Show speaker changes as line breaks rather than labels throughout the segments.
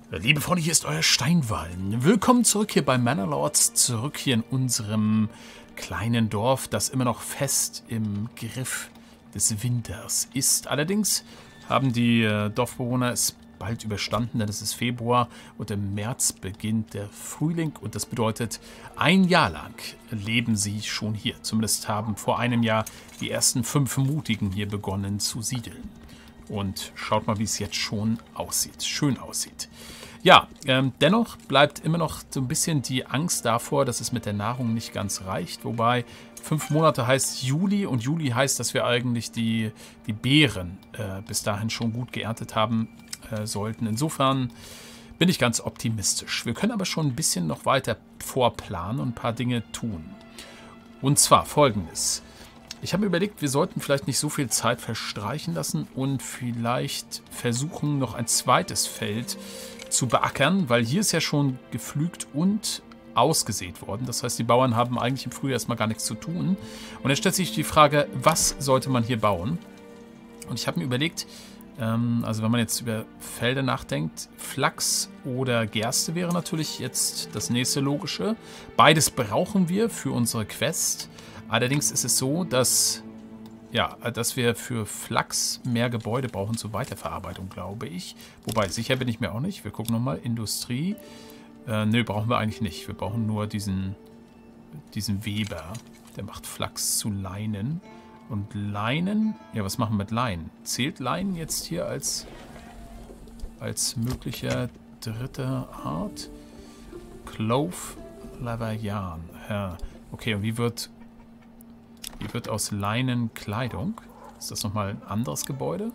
Liebe Freunde, hier ist euer Steinwallen. Willkommen zurück hier bei Manor Lords, zurück hier in unserem kleinen Dorf, das immer noch fest im Griff des Winters ist. Allerdings haben die Dorfbewohner es bald überstanden, denn es ist Februar und im März beginnt der Frühling und das bedeutet, ein Jahr lang leben sie schon hier. Zumindest haben vor einem Jahr die ersten 5 Mutigen hier begonnen zu siedeln. Und schaut mal, wie es jetzt schon aussieht. Schön aussieht. Ja, dennoch bleibt immer noch so ein bisschen die Angst davor, dass es mit der Nahrung nicht ganz reicht. Wobei 5 Monate heißt Juli und Juli heißt, dass wir eigentlich die Beeren bis dahin schon gut geerntet haben sollten. Insofern bin ich ganz optimistisch. Wir können aber schon ein bisschen noch weiter vorplanen und ein paar Dinge tun. Und zwar Folgendes. Ich habe mir überlegt, wir sollten vielleicht nicht so viel Zeit verstreichen lassen und vielleicht versuchen, noch ein zweites Feld zu beackern, weil hier ist ja schon gepflügt und ausgesät worden. Das heißt, die Bauern haben eigentlich im Frühjahr erstmal gar nichts zu tun. Und dann stellt sich die Frage, was sollte man hier bauen? Und ich habe mir überlegt, also wenn man jetzt über Felder nachdenkt, Flachs oder Gerste wäre natürlich jetzt das nächste Logische. Beides brauchen wir für unsere Quest. Allerdings ist es so, dass wir für Flachs mehr Gebäude brauchen zur Weiterverarbeitung, glaube ich. Wobei, sicher bin ich mir auch nicht. Wir gucken nochmal. Industrie. Nö, brauchen wir eigentlich nicht. Wir brauchen nur diesen Weber. Der macht Flachs zu Leinen. Und Leinen, ja, was machen wir mit Leinen? Zählt Leinen jetzt hier als möglicher dritter Art? Clove Laverian. Ja. Okay, und wie wird aus Leinen Kleidung? Ist das nochmal ein anderes Gebäude?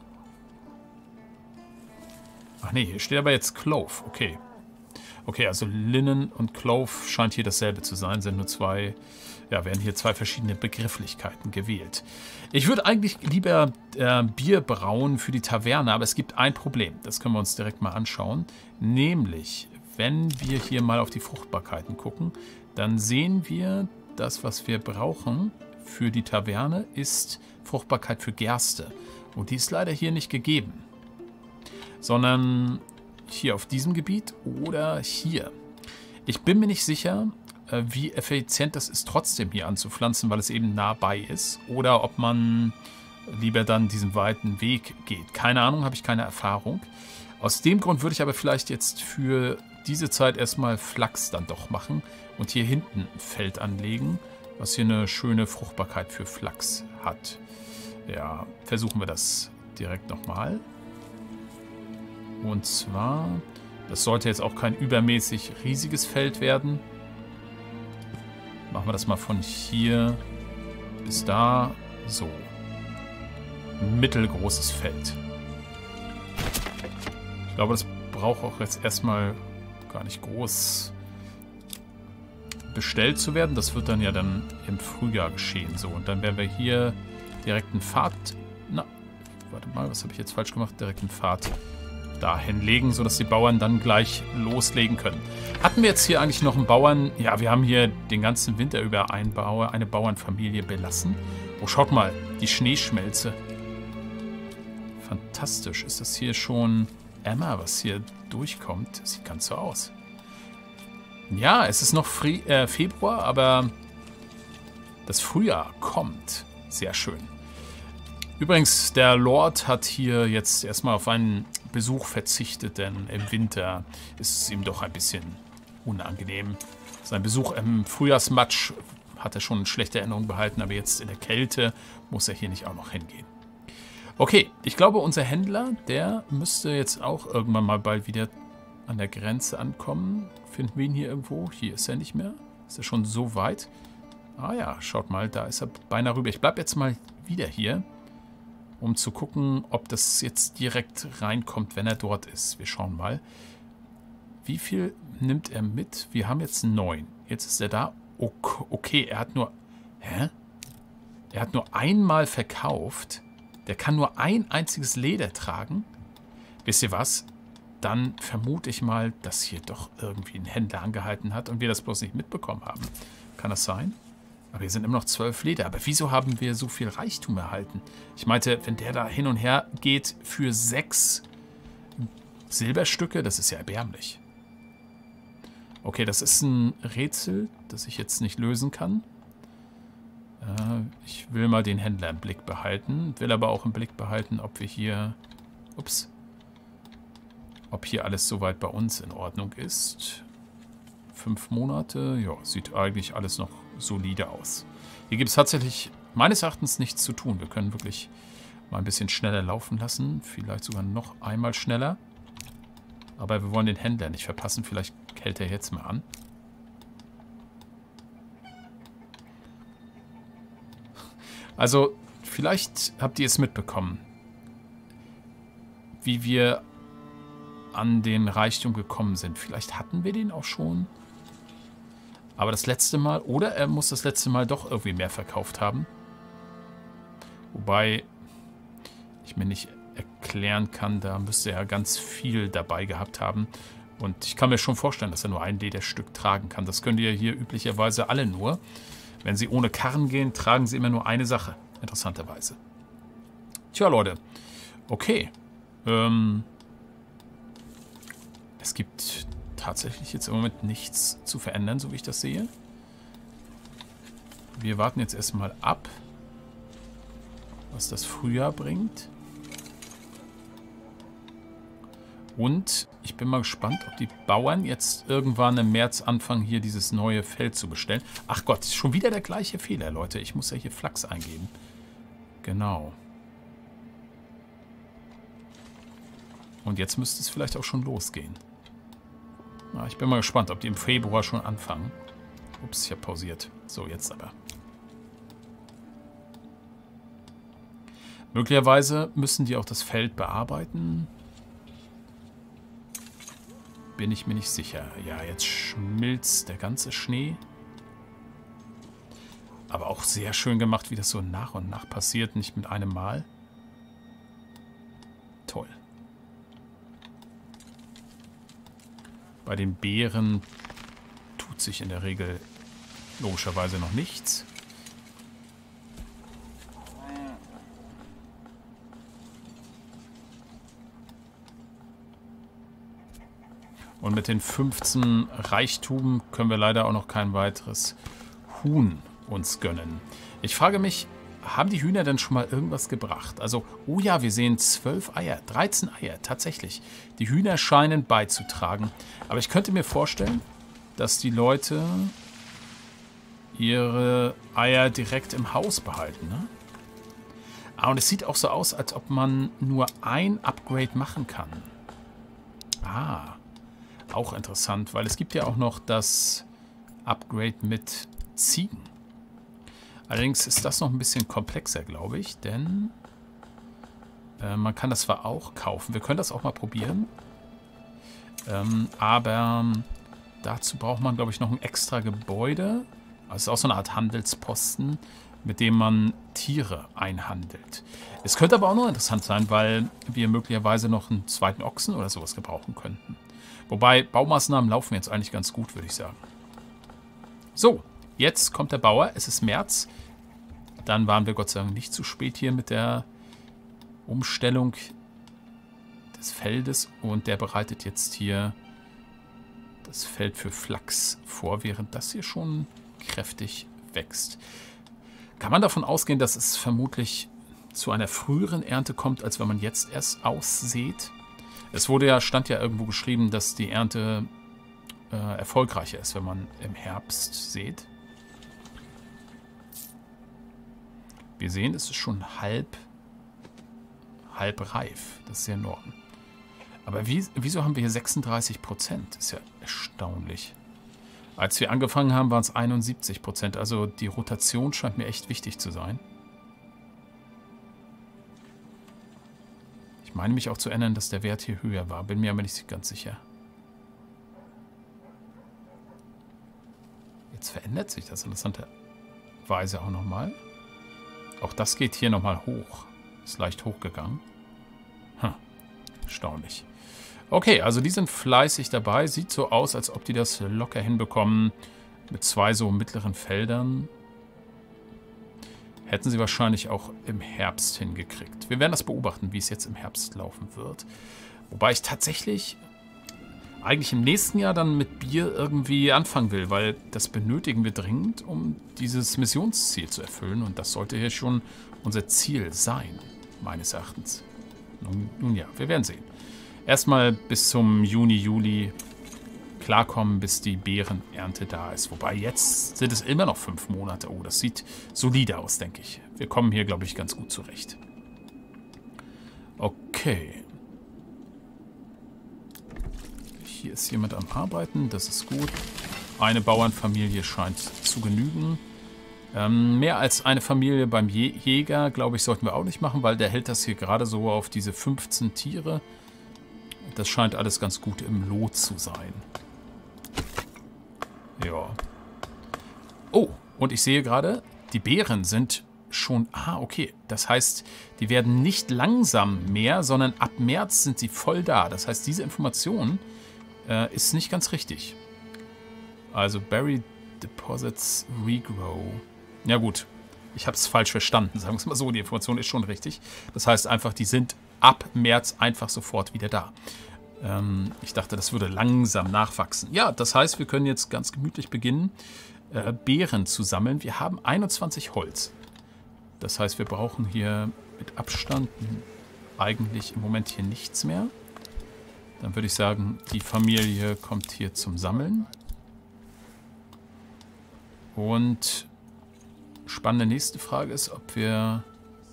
Ach nee, hier steht aber jetzt Clove. Okay. Okay, also Linnen und Clove scheint hier dasselbe zu sein. Sind nur werden hier zwei verschiedene Begrifflichkeiten gewählt. Ich würde eigentlich lieber Bier brauen für die Taverne, aber es gibt ein Problem. Das können wir uns direkt mal anschauen. Nämlich, wenn wir hier mal auf die Fruchtbarkeiten gucken, dann sehen wir, das, was wir brauchen für die Taverne, ist Fruchtbarkeit für Gerste. Und die ist leider hier nicht gegeben. Sondern hier auf diesem Gebiet oder hier. Ich bin mir nicht sicher, wie effizient das ist, trotzdem hier anzupflanzen, weil es eben nah bei ist. Oder ob man lieber dann diesen weiten Weg geht. Keine Ahnung, habe ich keine Erfahrung. Aus dem Grund würde ich aber vielleicht jetzt für diese Zeit erstmal Flachs dann doch machen und hier hinten ein Feld anlegen, was hier eine schöne Fruchtbarkeit für Flachs hat. Ja, versuchen wir das direkt nochmal. Und zwar, das sollte jetzt auch kein übermäßig riesiges Feld werden. Machen wir das mal von hier bis da. So. Mittelgroßes Feld. Ich glaube, das braucht auch jetzt erstmal gar nicht groß bestellt zu werden. Das wird dann ja dann im Frühjahr geschehen. So, und dann werden wir hier direkt einen Pfad... Na, warte mal, was habe ich jetzt falsch gemacht? Direkt einen Pfad dahin legen, sodass die Bauern dann gleich loslegen können. Hatten wir jetzt hier eigentlich noch einen Bauern? Ja, wir haben hier den ganzen Winter über eine Bauernfamilie belassen. Oh, schaut mal, die Schneeschmelze. Fantastisch. Ist das hier schon Emma, was hier durchkommt? Sieht ganz so aus. Ja, es ist noch Februar, aber das Frühjahr kommt. Sehr schön. Übrigens, der Lord hat hier jetzt erstmal auf einen Besuch verzichtet, denn im Winter ist es ihm doch ein bisschen unangenehm. Sein Besuch im Frühjahrsmatsch hat er schon eine schlechte Erinnerung behalten, aber jetzt in der Kälte muss er hier nicht auch noch hingehen. Okay, ich glaube, unser Händler, der müsste jetzt auch irgendwann mal bald wieder an der Grenze ankommen. Finden wir ihn hier irgendwo? Hier ist er nicht mehr. Ist er schon so weit? Ah ja, schaut mal, da ist er beinahe rüber. Ich bleibe jetzt mal wieder hier, um zu gucken, ob das jetzt direkt reinkommt, wenn er dort ist. Wir schauen mal. Wie viel nimmt er mit? Wir haben jetzt 9. Jetzt ist er da. Okay, er hat nur... Hä? Er hat nur einmal verkauft. Der kann nur ein einziges Leder tragen. Wisst ihr was? Dann vermute ich mal, dass hier doch irgendwie ein Händler angehalten hat und wir das bloß nicht mitbekommen haben. Kann das sein? Aber hier sind immer noch 12 Leder. Aber wieso haben wir so viel Reichtum erhalten? Ich meinte, wenn der da hin und her geht für 6 Silberstücke, das ist ja erbärmlich. Okay, das ist ein Rätsel, das ich jetzt nicht lösen kann. Ich will mal den Händler im Blick behalten. Will aber auch im Blick behalten, ob wir hier... Ups. Ob hier alles soweit bei uns in Ordnung ist. 5 Monate. Ja, sieht eigentlich alles noch solide aus. Hier gibt es tatsächlich meines Erachtens nichts zu tun. Wir können wirklich mal ein bisschen schneller laufen lassen. Vielleicht sogar noch einmal schneller. Aber wir wollen den Händler nicht verpassen. Vielleicht hält er jetzt mal an. Also, vielleicht habt ihr es mitbekommen, wie wir an den Reichtum gekommen sind. Vielleicht hatten wir den auch schon. Aber das letzte Mal, oder er muss das letzte Mal doch irgendwie mehr verkauft haben. Wobei ich mir nicht erklären kann, da müsste er ganz viel dabei gehabt haben. Und ich kann mir schon vorstellen, dass er nur ein Lederstück tragen kann. Das könnt ihr hier üblicherweise alle nur. Wenn sie ohne Karren gehen, tragen sie immer nur eine Sache. Interessanterweise. Tja, Leute. Okay. Es gibt tatsächlich jetzt im Moment nichts zu verändern, so wie ich das sehe. Wir warten jetzt erstmal ab, was das Frühjahr bringt. Und ich bin mal gespannt, ob die Bauern jetzt irgendwann im März anfangen, hier dieses neue Feld zu bestellen. Ach Gott, schon wieder der gleiche Fehler, Leute. Ich muss ja hier Flachs eingeben. Genau. Und jetzt müsste es vielleicht auch schon losgehen. Na, ich bin mal gespannt, ob die im Februar schon anfangen. Ups, ich habe pausiert. So, jetzt aber. Möglicherweise müssen die auch das Feld bearbeiten. Bin ich mir nicht sicher. Ja, jetzt schmilzt der ganze Schnee. Aber auch sehr schön gemacht, wie das so nach und nach passiert, nicht mit einem Mal. Toll. Bei den Beeren tut sich in der Regel logischerweise noch nichts. Und mit den 15 Reichtum können wir leider auch noch kein weiteres Huhn uns gönnen. Ich frage mich, haben die Hühner denn schon mal irgendwas gebracht? Also, oh ja, wir sehen 12 Eier, 13 Eier, tatsächlich. Die Hühner scheinen beizutragen. Aber ich könnte mir vorstellen, dass die Leute ihre Eier direkt im Haus behalten, ne? Ah, und es sieht auch so aus, als ob man nur ein Upgrade machen kann. Ah, auch interessant, weil es gibt ja auch noch das Upgrade mit Ziegen. Allerdings ist das noch ein bisschen komplexer, glaube ich, denn man kann das zwar auch kaufen. Wir können das auch mal probieren. Aber dazu braucht man, glaube ich, noch ein extra Gebäude. Also es ist auch so eine Art Handelsposten, mit dem man Tiere einhandelt. Es könnte aber auch noch interessant sein, weil wir möglicherweise noch einen zweiten Ochsen oder sowas gebrauchen könnten. Wobei, Baumaßnahmen laufen jetzt eigentlich ganz gut, würde ich sagen. So, jetzt kommt der Bauer. Es ist März. Dann waren wir Gott sei Dank nicht zu spät hier mit der Umstellung des Feldes. Und der bereitet jetzt hier das Feld für Flachs vor, während das hier schon kräftig wächst. Kann man davon ausgehen, dass es vermutlich zu einer früheren Ernte kommt, als wenn man jetzt erst aussät? Es wurde ja, stand ja irgendwo geschrieben, dass die Ernte erfolgreicher ist, wenn man im Herbst sät. Wir sehen, es ist schon halb reif. Das ist ja in Ordnung. Aber wieso haben wir hier 36%? Das ist ja erstaunlich. Als wir angefangen haben, waren es 71%. Also die Rotation scheint mir echt wichtig zu sein. Ich meine mich auch zu erinnern, dass der Wert hier höher war. Bin mir aber nicht ganz sicher. Jetzt verändert sich das interessanterweise auch nochmal. Auch das geht hier nochmal hoch. Ist leicht hochgegangen. Erstaunlich. Okay, also die sind fleißig dabei. Sieht so aus, als ob die das locker hinbekommen. Mit 2 so mittleren Feldern. Hätten sie wahrscheinlich auch im Herbst hingekriegt. Wir werden das beobachten, wie es jetzt im Herbst laufen wird. Wobei ich tatsächlich eigentlich im nächsten Jahr dann mit Bier irgendwie anfangen will, weil das benötigen wir dringend, um dieses Missionsziel zu erfüllen. Und das sollte hier schon unser Ziel sein, meines Erachtens. Nun ja, wir werden sehen. Erstmal bis zum Juni, Juli klarkommen, bis die Beerenernte da ist. Wobei jetzt sind es immer noch 5 Monate. Oh, das sieht solide aus, denke ich. Wir kommen hier, glaube ich, ganz gut zurecht. Okay. Hier ist jemand am Arbeiten, das ist gut. Eine Bauernfamilie scheint zu genügen. Mehr als eine Familie beim Jäger, glaube ich, sollten wir auch nicht machen, weil der hält das hier gerade so auf diese 15 Tiere. Das scheint alles ganz gut im Lot zu sein. Ja. Oh, und ich sehe gerade, die Beeren sind schon... Ah, okay. Das heißt, die werden nicht langsam mehr, sondern ab März sind sie voll da. Das heißt, diese Information ist nicht ganz richtig. Also Berry Deposits Regrow. Ja gut, ich habe es falsch verstanden. Sagen wir es mal so, die Information ist schon richtig. Das heißt einfach, die sind ab März einfach sofort wieder da. Ich dachte, das würde langsam nachwachsen. Ja, das heißt, wir können jetzt ganz gemütlich beginnen, Beeren zu sammeln. Wir haben 21 Holz. Das heißt, wir brauchen hier mit Abstand eigentlich im Moment hier nichts mehr. Dann würde ich sagen, die Familie kommt hier zum Sammeln. Und spannende nächste Frage ist, ob wir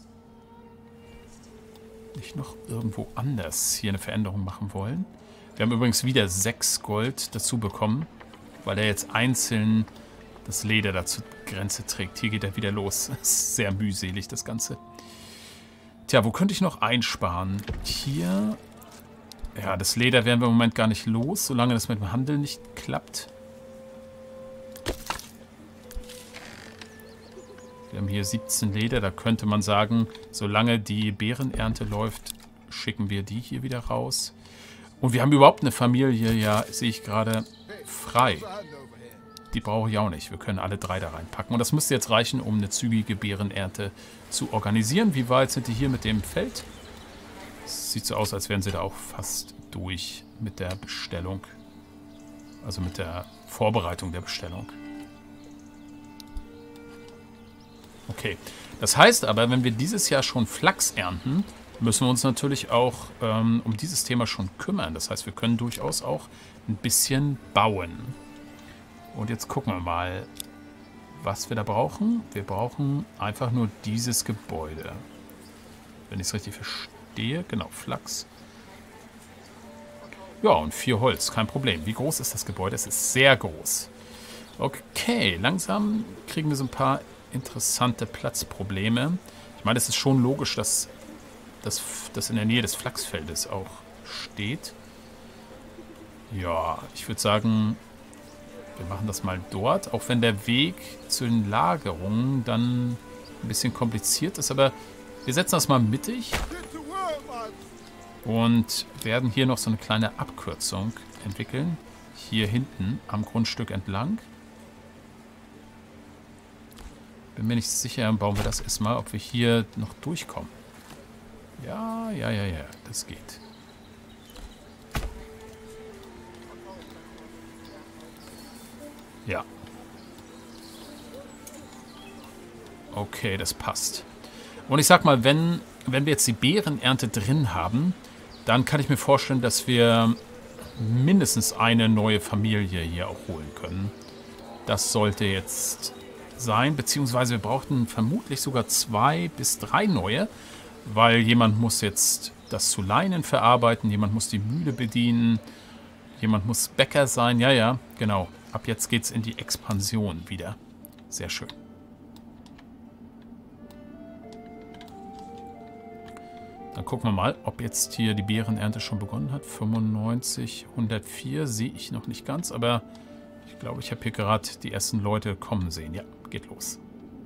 nicht noch irgendwo anders hier eine Veränderung machen wollen. Wir haben übrigens wieder 6 Gold dazu bekommen, weil er jetzt einzeln das Leder da zur Grenze trägt. Hier geht er wieder los. Das ist sehr mühselig, das Ganze. Tja, wo könnte ich noch einsparen? Hier... Ja, das Leder werden wir im Moment gar nicht los, solange das mit dem Handel nicht klappt. Wir haben hier 17 Leder, da könnte man sagen, solange die Beerenernte läuft, schicken wir die hier wieder raus. Und wir haben überhaupt eine Familie, ja, sehe ich gerade, frei. Die brauche ich auch nicht, wir können alle 3 da reinpacken. Und das müsste jetzt reichen, um eine zügige Beerenernte zu organisieren. Wie weit sind die hier mit dem Feld? Sieht so aus, als wären sie da auch fast durch mit der Bestellung. Also mit der Vorbereitung der Bestellung. Okay. Das heißt aber, wenn wir dieses Jahr schon Flachs ernten, müssen wir uns natürlich auch um dieses Thema schon kümmern. Das heißt, wir können durchaus auch ein bisschen bauen. Und jetzt gucken wir mal, was wir da brauchen. Wir brauchen einfach nur dieses Gebäude. Wenn ich es richtig verstehe. Genau, Flachs. Ja, und 4 Holz, kein Problem. Wie groß ist das Gebäude? Es ist sehr groß. Okay, langsam kriegen wir so ein paar interessante Platzprobleme. Ich meine, es ist schon logisch, dass das in der Nähe des Flachsfeldes auch steht. Ja, ich würde sagen, wir machen das mal dort. Auch wenn der Weg zu den Lagerungen dann ein bisschen kompliziert ist. Aber wir setzen das mal mittig. Und werden hier noch so eine kleine Abkürzung entwickeln. Hier hinten am Grundstück entlang. Bin mir nicht sicher, bauen wir das erstmal, ob wir hier noch durchkommen. Ja, das geht. Ja. Okay, das passt. Und ich sag mal, wenn wir jetzt die Beerenernte drin haben, dann kann ich mir vorstellen, dass wir mindestens eine neue Familie hier auch holen können. Das sollte jetzt sein, beziehungsweise wir brauchten vermutlich sogar 2 bis 3 neue, weil jemand muss jetzt das zu Leinen verarbeiten, jemand muss die Mühle bedienen, jemand muss Bäcker sein. Ja, genau. Ab jetzt geht's in die Expansion wieder. Sehr schön. Dann gucken wir mal, ob jetzt hier die Beerenernte schon begonnen hat. 95, 104 sehe ich noch nicht ganz, aber ich glaube, ich habe hier gerade die ersten Leute kommen sehen. Ja, geht los.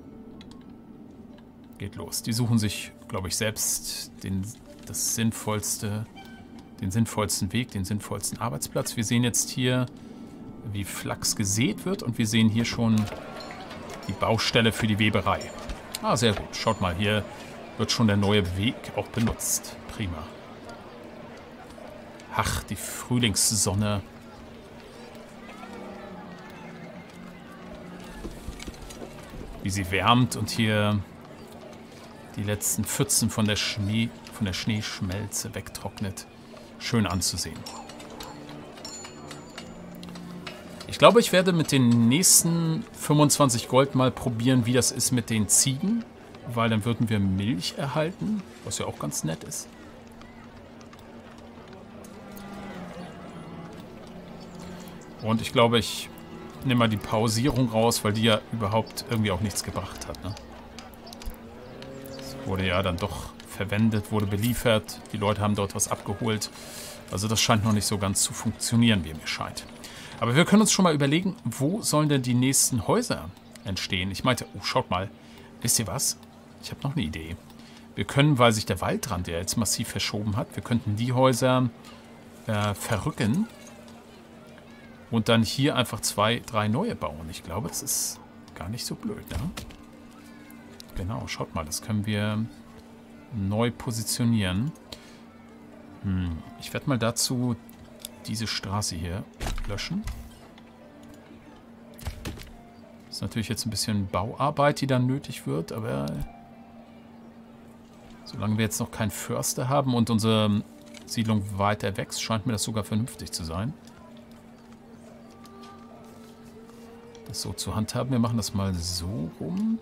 Geht los. Die suchen sich, glaube ich, selbst den sinnvollsten Weg, den sinnvollsten Arbeitsplatz. Wir sehen jetzt hier, wie Flachs gesät wird und wir sehen hier schon die Baustelle für die Weberei. Ah, sehr gut. Schaut mal, hier wird schon der neue Weg auch benutzt. Prima. Ach, die Frühlingssonne. Wie sie wärmt und hier die letzten Pfützen von der Schneeschmelze wegtrocknet. Schön anzusehen. Ich glaube, ich werde mit den nächsten 25 Gold mal probieren, wie das ist mit den Ziegen. Weil dann würden wir Milch erhalten, was ja auch ganz nett ist. Und ich glaube, ich nehme mal die Pausierung raus, weil die ja überhaupt irgendwie auch nichts gebracht hat. Ne? Es wurde ja dann doch verwendet, wurde beliefert. Die Leute haben dort was abgeholt. Also das scheint noch nicht so ganz zu funktionieren, wie mir scheint. Aber wir können uns schon mal überlegen, wo sollen denn die nächsten Häuser entstehen? Ich meinte, oh, schaut mal, wisst ihr was? Ich habe noch eine Idee. Wir können, weil sich der Waldrand ja jetzt massiv verschoben hat, wir könnten die Häuser verrücken und dann hier einfach 2, 3 neue bauen. Ich glaube, das ist gar nicht so blöd, ne? Genau, schaut mal, das können wir neu positionieren. Ich werde mal dazu diese Straße hier löschen. Das ist natürlich jetzt ein bisschen Bauarbeit, die dann nötig wird, aber solange wir jetzt noch keinen Förster haben und unsere Siedlung weiter wächst, scheint mir das sogar vernünftig zu sein. Das so zu handhaben. Wir machen das mal so rum.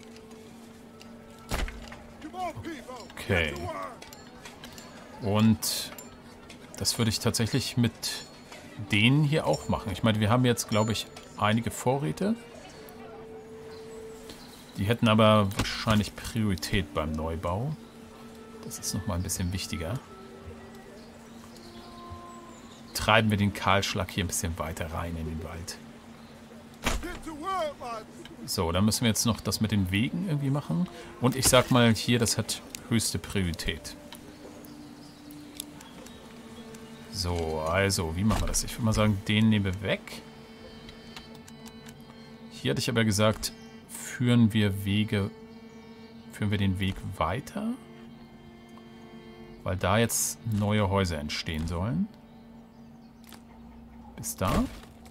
Okay. Und das würde ich tatsächlich mit denen hier auch machen. Ich meine, wir haben jetzt, glaube ich, einige Vorräte. Die hätten aber wahrscheinlich Priorität beim Neubau. Das ist nochmal ein bisschen wichtiger. Treiben wir den Kahlschlag hier ein bisschen weiter rein in den Wald. So, dann müssen wir jetzt noch das mit den Wegen irgendwie machen. Und ich sag mal hier, das hat höchste Priorität. So, also, wie machen wir das? Ich würde mal sagen, den nehmen wir weg. Hier hatte ich aber gesagt, führen wir den Weg weiter. Weil da jetzt neue Häuser entstehen sollen. Bis da.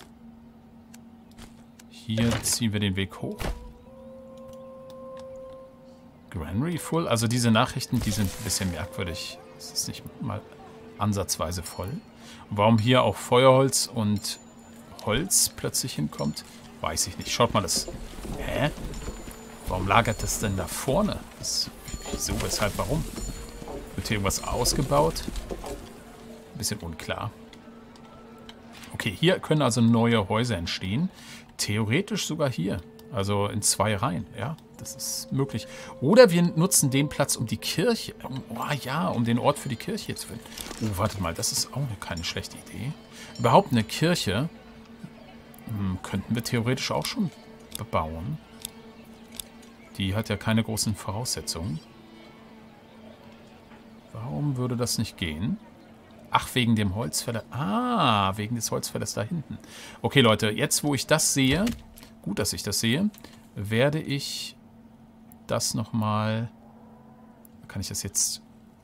Hier ziehen wir den Weg hoch. Granary full. Also diese Nachrichten, die sind ein bisschen merkwürdig. Es ist nicht mal ansatzweise voll. Und warum hier auch Feuerholz und Holz plötzlich hinkommt, weiß ich nicht. Schaut mal das. Hä? Warum lagert das denn da vorne? Wieso, weshalb, warum? Wird hier irgendwas ausgebaut? Ein bisschen unklar. Okay, hier können also neue Häuser entstehen. Theoretisch sogar hier. Also in 2 Reihen, ja. Das ist möglich. Oder wir nutzen den Platz um die Kirche. Um den Ort für die Kirche zu finden. Oh, warte mal, das ist auch keine schlechte Idee. Überhaupt eine Kirche könnten wir theoretisch auch schon bebauen. Die hat ja keine großen Voraussetzungen. Warum würde das nicht gehen? Ach, wegen dem Holzfäller. Ah, wegen des Holzfällers da hinten. Okay, Leute, jetzt wo ich das sehe, gut, dass ich das sehe, werde ich das nochmal... Kann ich das jetzt...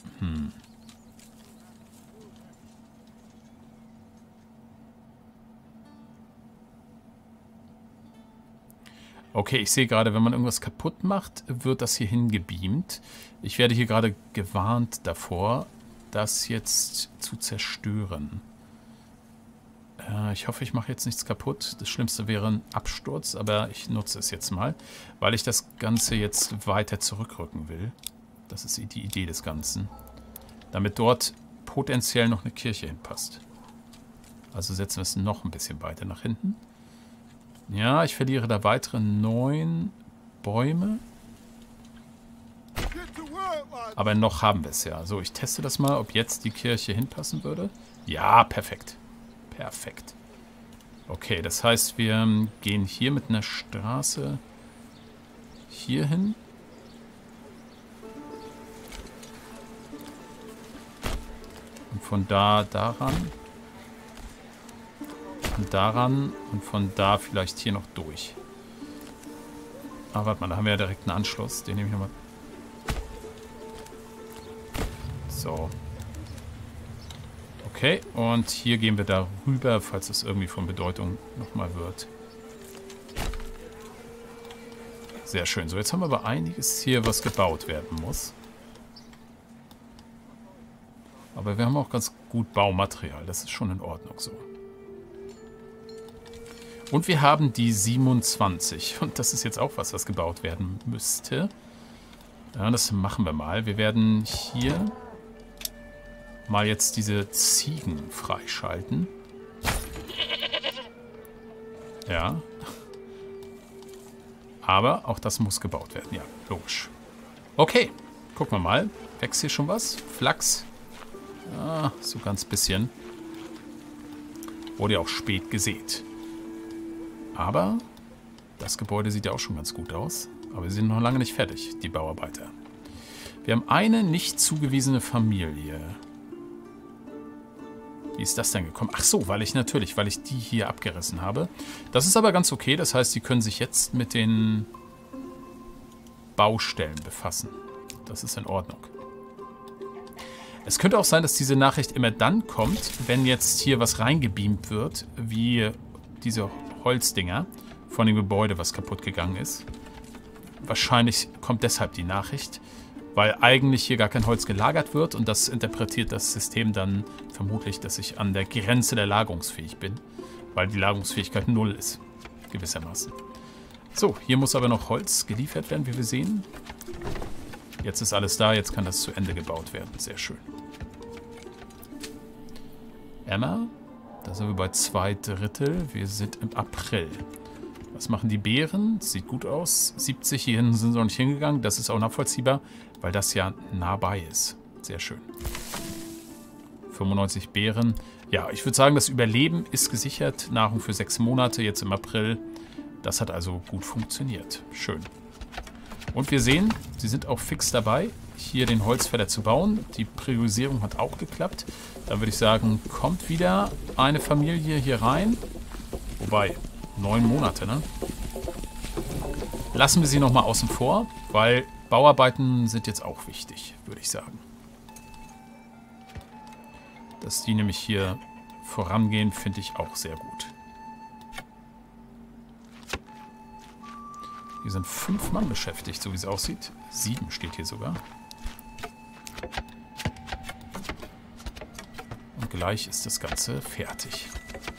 Okay, ich sehe gerade, wenn man irgendwas kaputt macht, wird das hier hingebeamt. Ich werde hier gerade gewarnt davor, das jetzt zu zerstören. Ich hoffe, ich mache jetzt nichts kaputt. Das Schlimmste wäre ein Absturz, aber ich nutze es jetzt mal, weil ich das Ganze jetzt weiter zurückrücken will. Das ist die Idee des Ganzen. Damit dort potenziell noch eine Kirche hinpasst. Also setzen wir es noch ein bisschen weiter nach hinten. Ja, ich verliere da weitere 9 Bäume. Aber noch haben wir es ja. So, ich teste das mal, ob jetzt die Kirche hinpassen würde. Ja, perfekt. Perfekt. Okay, das heißt, wir gehen hier mit einer Straße hier hin. Und von da daran. Und daran. Und von da vielleicht hier noch durch. Aber warte mal, da haben wir ja direkt einen Anschluss. Den nehme ich nochmal. So. Okay, und hier gehen wir da rüber, falls es irgendwie von Bedeutung nochmal wird. Sehr schön. So, jetzt haben wir aber einiges hier, was gebaut werden muss. Aber wir haben auch ganz gut Baumaterial. Das ist schon in Ordnung so. Und wir haben die 27. Und das ist jetzt auch was gebaut werden müsste. Ja, das machen wir mal. Wir werden hier mal jetzt diese Ziegen freischalten. Ja. Aber auch das muss gebaut werden. Ja, logisch. Okay, gucken wir mal. Wächst hier schon was? Flachs. Ah, so ganz bisschen. Wurde ja auch spät gesät. Aber das Gebäude sieht ja auch schon ganz gut aus. Aber sie sind noch lange nicht fertig, die Bauarbeiter. Wir haben eine nicht zugewiesene Familie. Wie ist das denn gekommen? Ach so, weil ich die hier abgerissen habe. Das ist aber ganz okay. Das heißt, sie können sich jetzt mit den Baustellen befassen. Das ist in Ordnung. Es könnte auch sein, dass diese Nachricht immer dann kommt, wenn jetzt hier was reingebeamt wird, wie diese Holzdinger von dem Gebäude, was kaputt gegangen ist. Wahrscheinlich kommt deshalb die Nachricht, weil eigentlich hier gar kein Holz gelagert wird und das interpretiert das System dann vermutlich, dass ich an der Grenze der lagerungsfähig bin, weil die Lagerungsfähigkeit 0 ist, gewissermaßen. So, hier muss aber noch Holz geliefert werden, wie wir sehen. Jetzt ist alles da, jetzt kann das zu Ende gebaut werden. Sehr schön. Emma, da sind wir bei 2/3. Wir sind im April. Was machen die Beeren? Sieht gut aus. 70 hierhin sind sie noch nicht hingegangen. Das ist auch nachvollziehbar, weil das ja nah bei ist. Sehr schön. 95 Beeren. Ja, ich würde sagen, das Überleben ist gesichert. Nahrung für 6 Monate, jetzt im April. Das hat also gut funktioniert. Schön. Und wir sehen, sie sind auch fix dabei, hier den Holzfäller zu bauen. Die Priorisierung hat auch geklappt. Dann würde ich sagen, kommt wieder eine Familie hier rein. Wobei, 9 Monate, ne? Lassen wir sie nochmal außen vor, weil Bauarbeiten sind jetzt auch wichtig, würde ich sagen. Dass die nämlich hier vorangehen, finde ich auch sehr gut. Hier sind 5 Mann beschäftigt, so wie es aussieht. 7 steht hier sogar. Und gleich ist das Ganze fertig.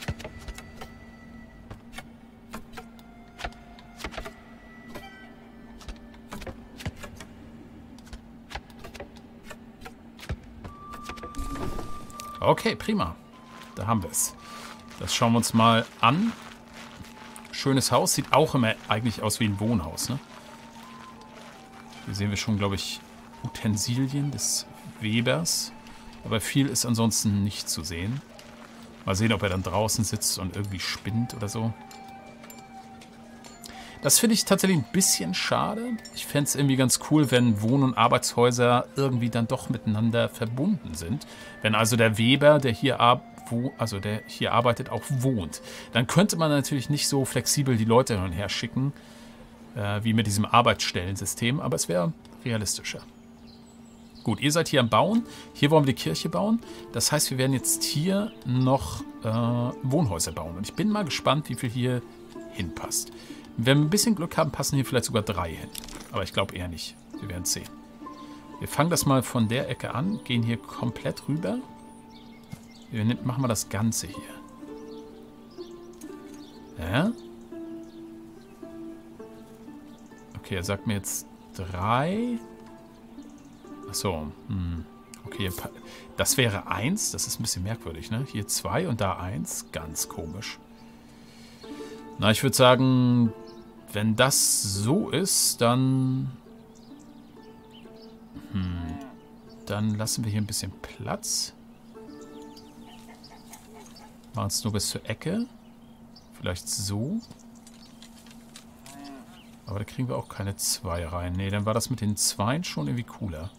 Okay, prima. Da haben wir es. Das schauen wir uns mal an. Schönes Haus. Sieht auch immer eigentlich aus wie ein Wohnhaus, ne? Hier sehen wir schon, glaube ich, Utensilien des Webers. Aber viel ist ansonsten nicht zu sehen. Mal sehen, ob er dann draußen sitzt und irgendwie spinnt oder so. Das finde ich tatsächlich ein bisschen schade. Ich fände es irgendwie ganz cool, wenn Wohn- und Arbeitshäuser irgendwie dann doch miteinander verbunden sind. Wenn also der Weber, der hier arbeitet, auch wohnt. Dann könnte man natürlich nicht so flexibel die Leute hin und her schicken, wie mit diesem Arbeitsstellensystem, aber es wäre realistischer. Gut, ihr seid hier am Bauen. Hier wollen wir die Kirche bauen. Das heißt, wir werden jetzt hier noch Wohnhäuser bauen. Und ich bin mal gespannt, wie viel hier hinpasst. Wenn wir ein bisschen Glück haben, passen hier vielleicht sogar 3 hin. Aber ich glaube eher nicht. Wir werden sehen. Wir fangen das mal von der Ecke an, gehen hier komplett rüber. Machen wir das Ganze hier. Ja? Okay, er sagt mir jetzt 3. Achso. Okay, das wäre 1. Das ist ein bisschen merkwürdig, ne? Hier 2 und da 1. Ganz komisch. Na, ich würde sagen, wenn das so ist, dann... Dann lassen wir hier ein bisschen Platz. Machen es nur bis zur Ecke. Vielleicht so. Aber da kriegen wir auch keine 2 rein. Ne, dann war das mit den 2 schon irgendwie cooler.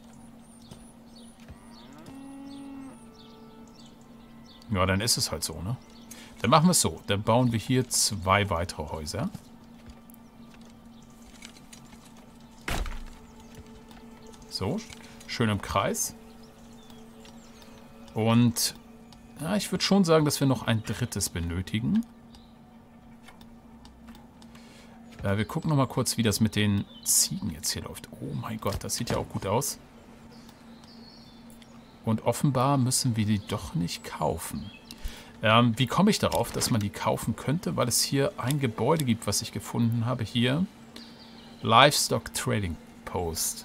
Ja, dann ist es halt so, ne? Dann machen wir es so. Dann bauen wir hier 2 weitere Häuser. So, schön im Kreis. Und Ja, ich würde schon sagen, dass wir noch ein drittes benötigen. Wir gucken noch mal kurz, wie das mit den Ziegen jetzt hier läuft. Oh mein Gott, das sieht ja auch gut aus. Und offenbar müssen wir die doch nicht kaufen. Wie komme ich darauf, dass man die kaufen könnte? Weil es hier ein Gebäude gibt, was ich gefunden habe. Hier. Livestock Trading Post.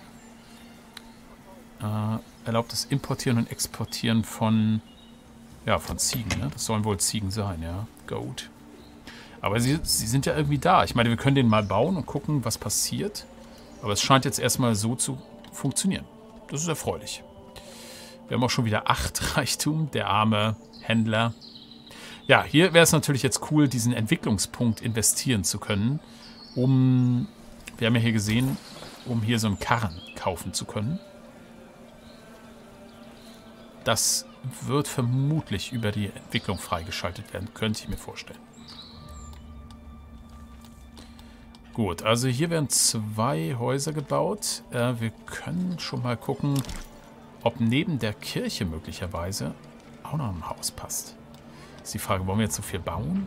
Erlaubt das Importieren und Exportieren von Ziegen. Ne? Das sollen wohl Ziegen sein, ja. Goat. Aber sie sind ja irgendwie da. Ich meine, wir können den mal bauen und gucken, was passiert. Aber es scheint jetzt erstmal so zu funktionieren. Das ist erfreulich. Wir haben auch schon wieder 8 Reichtum, der arme Händler. Ja, hier wäre es natürlich jetzt cool, diesen Entwicklungspunkt investieren zu können, wir haben ja hier gesehen, um hier so einen Karren kaufen zu können. Das wird vermutlich über die Entwicklung freigeschaltet werden, könnte ich mir vorstellen. Gut, also hier werden 2 Häuser gebaut. Wir können schon mal gucken, ob neben der Kirche möglicherweise auch noch ein Haus passt. Ist die Frage, wollen wir jetzt so viel bauen?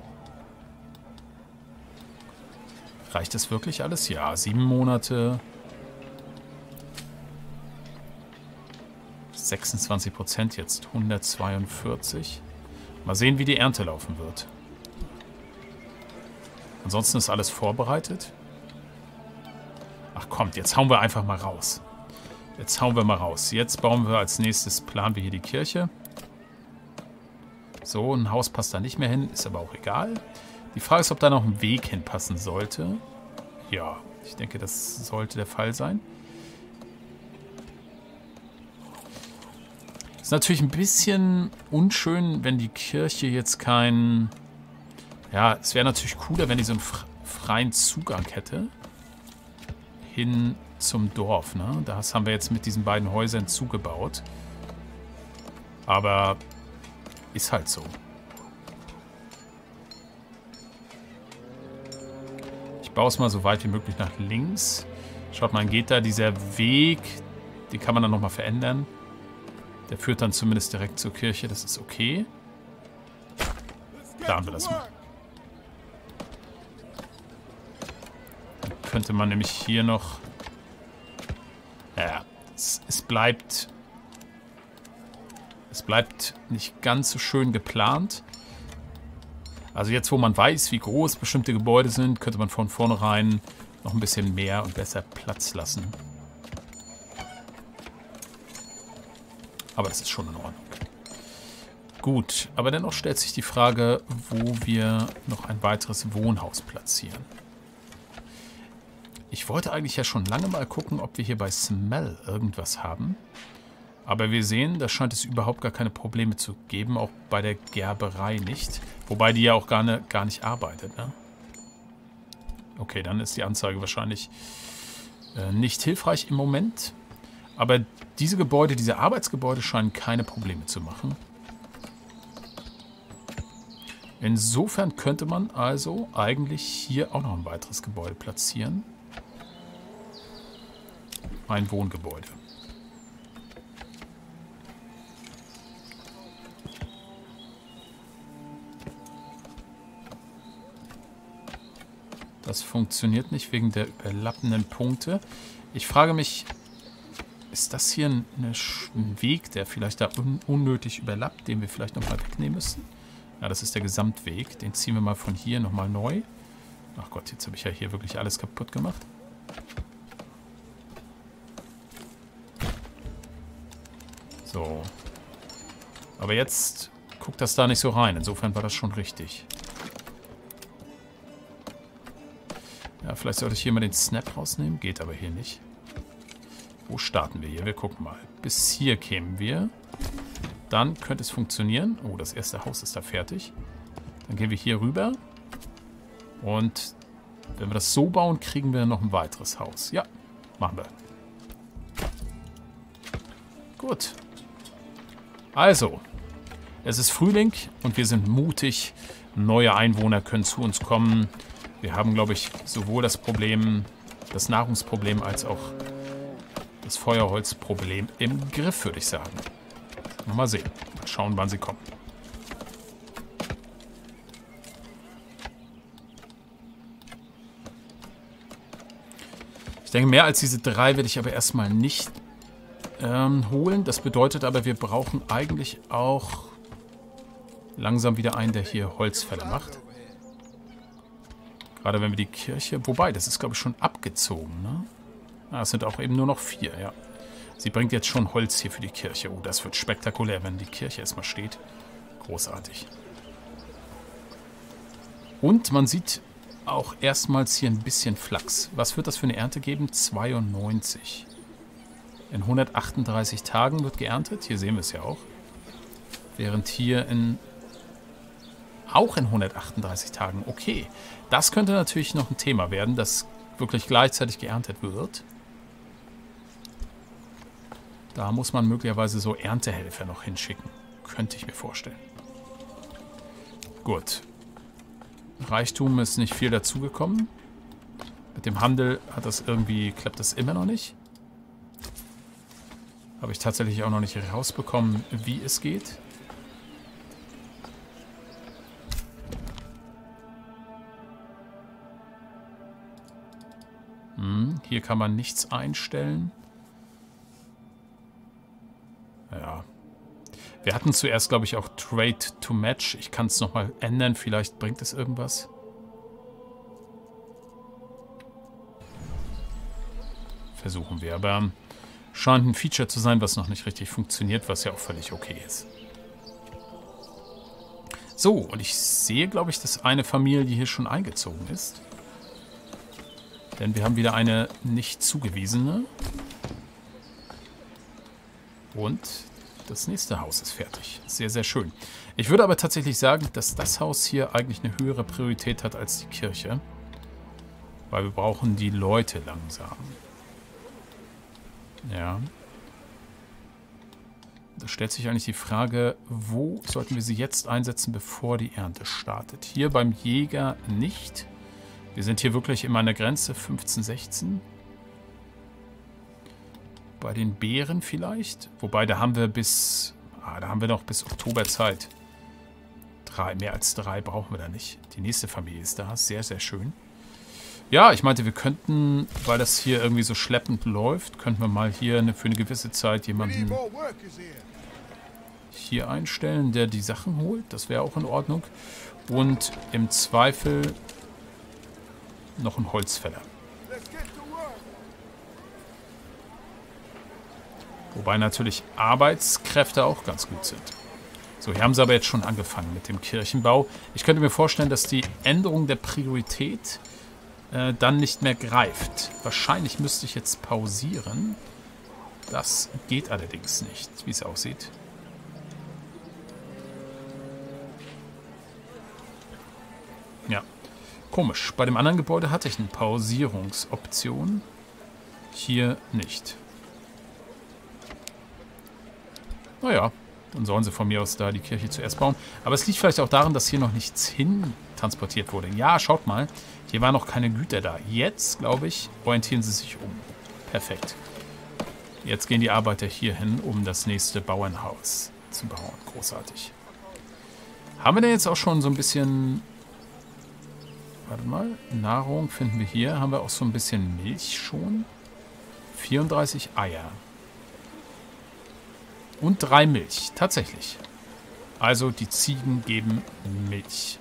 Reicht das wirklich alles? Ja, 7 Monate. 26% jetzt, 142. Mal sehen, wie die Ernte laufen wird. Ansonsten ist alles vorbereitet. Ach kommt, jetzt hauen wir einfach mal raus. Jetzt hauen wir mal raus. Jetzt bauen wir als nächstes, planen wir hier die Kirche. So, ein Haus passt da nicht mehr hin, ist aber auch egal. Die Frage ist, ob da noch ein Weg hinpassen sollte. Ja, ich denke, das sollte der Fall sein. Ist natürlich ein bisschen unschön, wenn die Kirche jetzt kein... Ja, es wäre natürlich cooler, wenn die so einen freien Zugang hätte. Hin zum Dorf, ne? Das haben wir jetzt mit diesen beiden Häusern zugebaut. Aber ist halt so. Ich baue es mal so weit wie möglich nach links. Schaut mal, geht da dieser Weg, den kann man dann nochmal verändern. Der führt dann zumindest direkt zur Kirche, das ist okay. Planen wir das mal. Dann könnte man nämlich hier noch... Ja, es bleibt nicht ganz so schön geplant. Also jetzt, wo man weiß, wie groß bestimmte Gebäude sind, könnte man von vornherein noch ein bisschen mehr und besser Platz lassen. Aber das ist schon in Ordnung. Gut, aber dennoch stellt sich die Frage, wo wir noch ein weiteres Wohnhaus platzieren. Ich wollte eigentlich ja schon lange mal gucken, ob wir hier bei Smell irgendwas haben. Aber wir sehen, da scheint es überhaupt gar keine Probleme zu geben, auch bei der Gerberei nicht. Wobei die ja auch gar nicht arbeitet, ne? Okay, dann ist die Anzeige wahrscheinlich nicht hilfreich im Moment. Aber diese Gebäude, diese Arbeitsgebäude scheinen keine Probleme zu machen. Insofern könnte man also eigentlich hier auch noch ein weiteres Gebäude platzieren. Ein Wohngebäude. Das funktioniert nicht wegen der überlappenden Punkte. Ich frage mich, ist das hier ein Weg, der vielleicht da unnötig überlappt, den wir vielleicht nochmal wegnehmen müssen? Ja, das ist der Gesamtweg. Den ziehen wir mal von hier nochmal neu. Ach Gott, jetzt habe ich ja hier wirklich alles kaputt gemacht. So. Aber jetzt guckt das da nicht so rein. Insofern war das schon richtig. Ja, vielleicht sollte ich hier mal den Snap rausnehmen. Geht aber hier nicht. Wo starten wir hier? Wir gucken mal. Bis hier kämen wir. Dann könnte es funktionieren. Oh, das erste Haus ist da fertig. Dann gehen wir hier rüber. Und wenn wir das so bauen, kriegen wir noch ein weiteres Haus. Ja, machen wir. Gut. Also, es ist Frühling und wir sind mutig. Neue Einwohner können zu uns kommen. Wir haben, glaube ich, sowohl das Problem, das Nahrungsproblem, als auch das Feuerholzproblem im Griff, würde ich sagen. Mal sehen. Mal schauen, wann sie kommen. Ich denke, mehr als diese 3 werde ich aber erstmal nicht holen. Das bedeutet aber, wir brauchen eigentlich auch langsam wieder einen, der hier Holzfäller macht. Gerade wenn wir die Kirche... Wobei, das ist, glaube ich, schon abgezogen, ne? Ah, es sind auch eben nur noch 4, ja. Sie bringt jetzt schon Holz hier für die Kirche. Oh, das wird spektakulär, wenn die Kirche erstmal steht. Großartig. Und man sieht auch erstmals hier ein bisschen Flachs. Was wird das für eine Ernte geben? 92. In 138 Tagen wird geerntet. Hier sehen wir es ja auch. Während hier auch in 138 Tagen. Okay, das könnte natürlich noch ein Thema werden, dass wirklich gleichzeitig geerntet wird. Da muss man möglicherweise so Erntehelfer noch hinschicken. Könnte ich mir vorstellen. Gut. Reichtum ist nicht viel dazugekommen. Mit dem Handel klappt das immer noch nicht. Habe ich tatsächlich auch noch nicht rausbekommen, wie es geht. Hier kann man nichts einstellen. Ja. Wir hatten zuerst, glaube ich, auch Trade to Match. Ich kann es nochmal ändern. Vielleicht bringt es irgendwas. Versuchen wir. Aber scheint ein Feature zu sein, was noch nicht richtig funktioniert, was ja auch völlig okay ist. So, und ich sehe, glaube ich, dass eine Familie hier schon eingezogen ist. Denn wir haben wieder eine nicht zugewiesene. Und das nächste Haus ist fertig. Sehr, sehr schön. Ich würde aber tatsächlich sagen, dass das Haus hier eigentlich eine höhere Priorität hat als die Kirche. Weil wir brauchen die Leute langsam. Ja. Da stellt sich eigentlich die Frage, wo sollten wir sie jetzt einsetzen, bevor die Ernte startet? Hier beim Jäger nicht. Wir sind hier wirklich in meiner Grenze, 15, 16. Bei den Beeren vielleicht. Wobei, da haben wir noch bis Oktober Zeit. Mehr als 3 brauchen wir da nicht. Die nächste Familie ist da. Sehr, sehr schön. Ja, ich meinte, wir könnten, weil das hier irgendwie so schleppend läuft, könnten wir mal hier für eine gewisse Zeit jemanden hier einstellen, der die Sachen holt. Das wäre auch in Ordnung. Und im Zweifel noch ein Holzfäller. Wobei natürlich Arbeitskräfte auch ganz gut sind. So, hier haben sie aber jetzt schon angefangen mit dem Kirchenbau. Ich könnte mir vorstellen, dass die Änderung der Priorität dann nicht mehr greift. Wahrscheinlich müsste ich jetzt pausieren. Das geht allerdings nicht, wie es aussieht. Ja, komisch. Bei dem anderen Gebäude hatte ich eine Pausierungsoption. Hier nicht. Naja, dann sollen sie von mir aus da die Kirche zuerst bauen. Aber es liegt vielleicht auch daran, dass hier noch nichts hin transportiert wurde. Ja, schaut mal. Hier waren noch keine Güter da. Jetzt, glaube ich, orientieren sie sich um. Perfekt. Jetzt gehen die Arbeiter hier hin, um das nächste Bauernhaus zu bauen. Großartig. Haben wir denn jetzt auch schon so ein bisschen... Warte mal. Nahrung finden wir hier. Haben wir auch so ein bisschen Milch schon? 34 Eier. Und 3 Milch. Tatsächlich. Also die Ziegen geben Milch.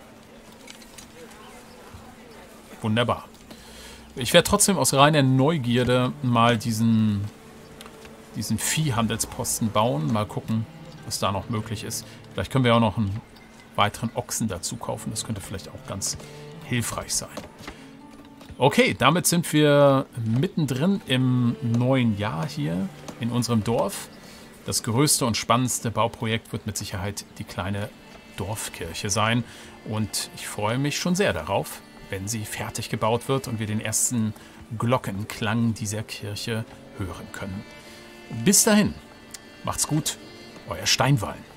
Wunderbar. Ich werde trotzdem aus reiner Neugierde mal diesen Viehhandelsposten bauen. Mal gucken, was da noch möglich ist. Vielleicht können wir auch noch einen weiteren Ochsen dazu kaufen. Das könnte vielleicht auch ganz hilfreich sein. Okay, damit sind wir mittendrin im neuen Jahr hier in unserem Dorf. Das größte und spannendste Bauprojekt wird mit Sicherheit die kleine Dorfkirche sein. Und ich freue mich schon sehr darauf, wenn sie fertig gebaut wird und wir den ersten Glockenklang dieser Kirche hören können. Bis dahin, macht's gut, euer Steinwallen.